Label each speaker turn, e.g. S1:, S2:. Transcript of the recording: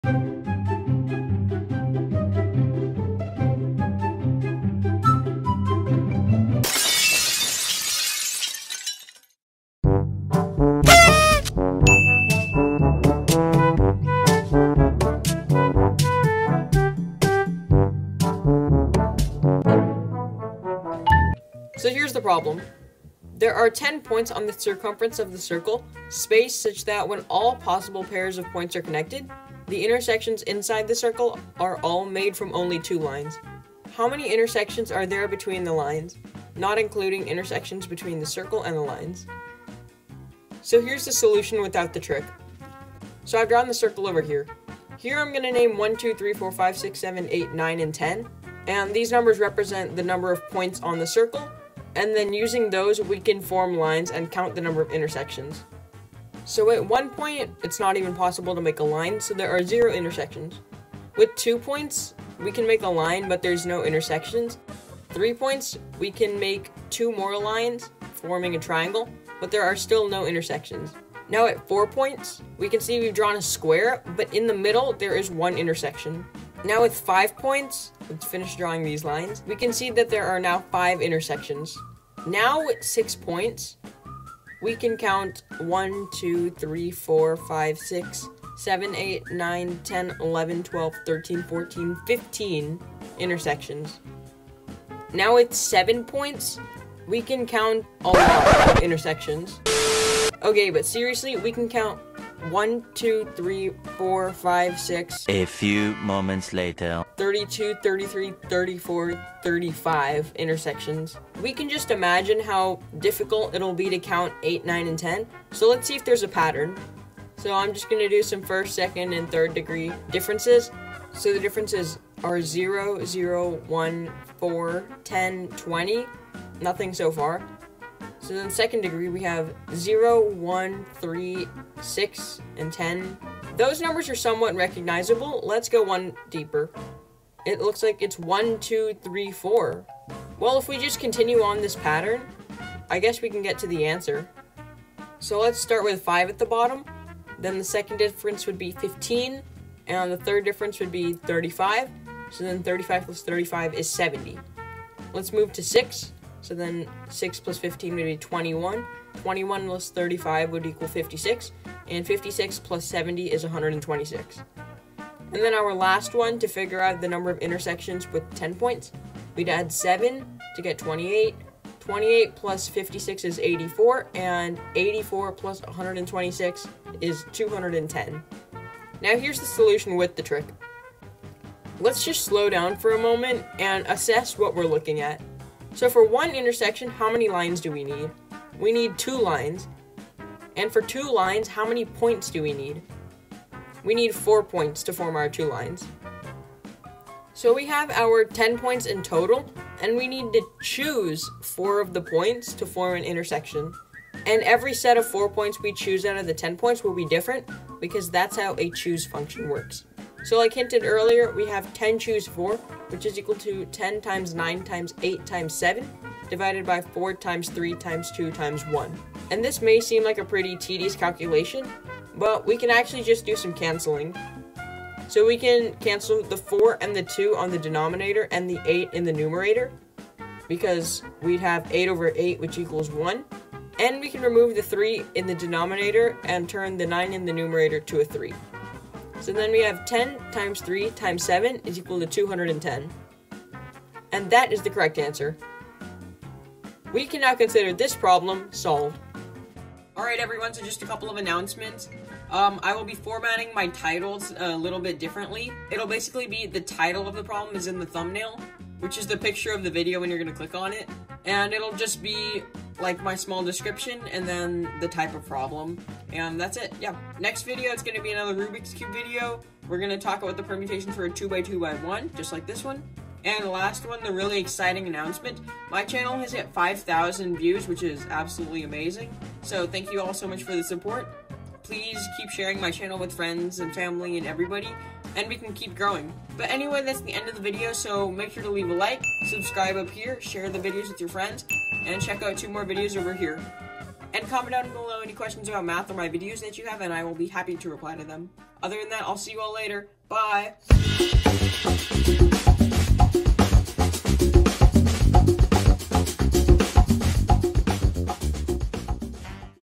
S1: So here's the problem. There are 10 points on the circumference of the circle, spaced such that when all possible pairs of points are connected, the intersections inside the circle are all made from only 2 lines. How many intersections are there between the lines, not including intersections between the circle and the lines? So here's the solution without the trick. So I've drawn the circle over here. Here I'm going to name 1, 2, 3, 4, 5, 6, 7, 8, 9, and 10. And these numbers represent the number of points on the circle. And then using those, we can form lines and count the number of intersections. So at 1 point, it's not even possible to make a line, so there are 0 intersections. With 2 points, we can make a line, but there's no intersections. 3 points, we can make 2 more lines, forming a triangle, but there are still no intersections. Now at 4 points, we can see we've drawn a square, but in the middle, there is 1 intersection. Now with 5 points, let's finish drawing these lines, we can see that there are now 5 intersections. Now with 6 points, we can count 1, 2, 3, 4, 5, 6, 7, 8, 9, 10, 11, 12, 13, 14, 15 intersections. Now with 7 points, we can count a lot of intersections. Okay, but seriously, we can count 1, 2, 3, 4, 5, 6.
S2: A few moments later.
S1: 32, 33, 34, 35 intersections. We can just imagine how difficult it'll be to count 8, 9, and 10. So let's see if there's a pattern. So I'm just going to do some first, second, and third degree differences. So the differences are 0, 0, 1, 4, 10, 20. Nothing so far. So then second degree, we have 0, 1, 3, 6, and 10. Those numbers are somewhat recognizable. Let's go one deeper. It looks like it's 1, 2, 3, 4. Well, if we just continue on this pattern, I guess we can get to the answer. So let's start with 5 at the bottom. Then the second difference would be 15. And the third difference would be 35. So then 35 plus 35 is 70. Let's move to 6. So then 6 plus 15 would be 21. 21 plus 35 would equal 56. And 56 plus 70 is 126. And then our last one, to figure out the number of intersections with 10 points, we'd add 7 to get 28. 28 plus 56 is 84. And 84 plus 126 is 210. Now here's the solution with the trick. Let's just slow down for a moment and assess what we're looking at. So for one intersection, how many lines do we need? We need 2 lines. And for 2 lines, how many points do we need? We need 4 points to form our 2 lines. So we have our 10 points in total, and we need to choose 4 of the points to form an intersection. And every set of 4 points we choose out of the 10 points will be different, because that's how a choose function works. So like hinted earlier, we have 10 choose 4, which is equal to 10 times 9 times 8 times 7, divided by 4 times 3 times 2 times 1. And this may seem like a pretty tedious calculation, but we can actually just do some canceling. So we can cancel the 4 and the 2 on the denominator and the 8 in the numerator, because we'd have 8 over 8, which equals 1. And we can remove the 3 in the denominator and turn the 9 in the numerator to a 3. So then we have 10 times 3 times 7 is equal to 210. And that is the correct answer. We can now consider this problem solved. Alright everyone, so just a couple of announcements. I will be formatting my titles a little bit differently. It'll basically be the title of the problem is in the thumbnail, which is the picture of the video when you're going to click on it. And it'll just be like my small description and then the type of problem. And that's it, yeah. Next video, it's going to be another Rubik's Cube video. We're going to talk about the permutations for a 2x2x1, just like this one. And the last one, the really exciting announcement. My channel has hit 5,000 views, which is absolutely amazing. So thank you all so much for the support. Please keep sharing my channel with friends and family and everybody, and we can keep growing. But anyway, that's the end of the video, so make sure to leave a like, subscribe up here, share the videos with your friends, and check out 2 more videos over here. And comment down below any questions about math or my videos that you have, and I will be happy to reply to them. Other than that, I'll see you all later. Bye!